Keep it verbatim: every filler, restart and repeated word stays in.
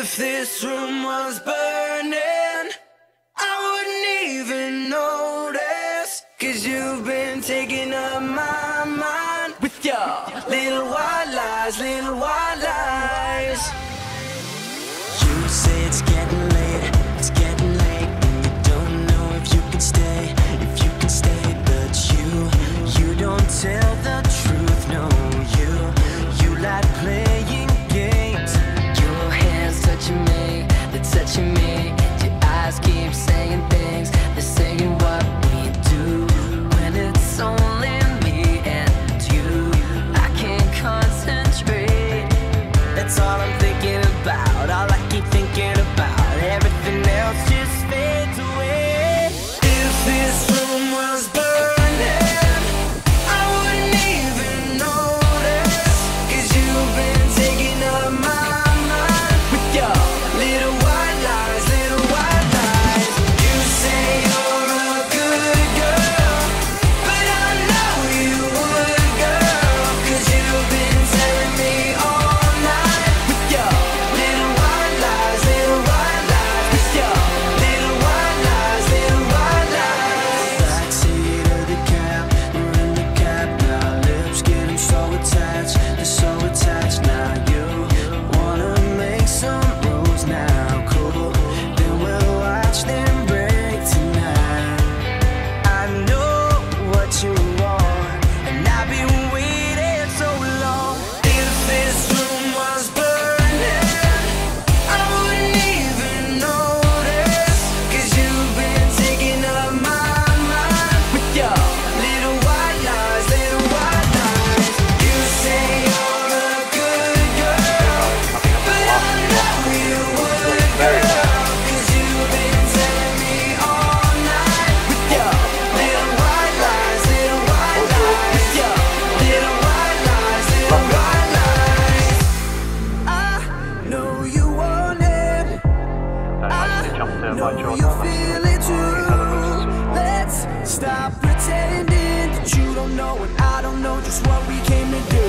If this room was burning, I wouldn't even notice, 'cause you've been taking up my mind with your little white lies, little white lies. You say it's getting late, it's getting late, and you don't know if you can stay, if you can stay, but you, you don't tell the truth, no, you, you like playing games. Your hands touching me, they're touching me, your eyes keep saying things, they're saying what we do, when it's only me and you, I can't concentrate, that's all I'm thinking about, all I keep thinking about, everything else just fades away. If this room was burning, I wouldn't even notice, 'cause you've been taking up my mind with your little white lies, little white lies. You say you're a good girl, but I know you would, girl, 'cause you've been telling me all night with your little white lies, little white lies, with your little white lies, little white lies. Backseat of the cab, we're in the cab now, lips getting so attached, they're so attached now. You wanna make some rules now, cool, then we'll watch them break tonight. I know what you want, and I've been waiting so long. If this room was burning, I wouldn't even notice, 'cause you've been taking up my mind with your little white lies, little white lies. You say you're a good girl, but I know you would, girl, 'cause you've been telling me all night with your little white lies, little white lies, with your little white lies, little white lies. I know you want it, I know you feel it too. Let's stop pretending that you don't know and I don't know just what we came to do.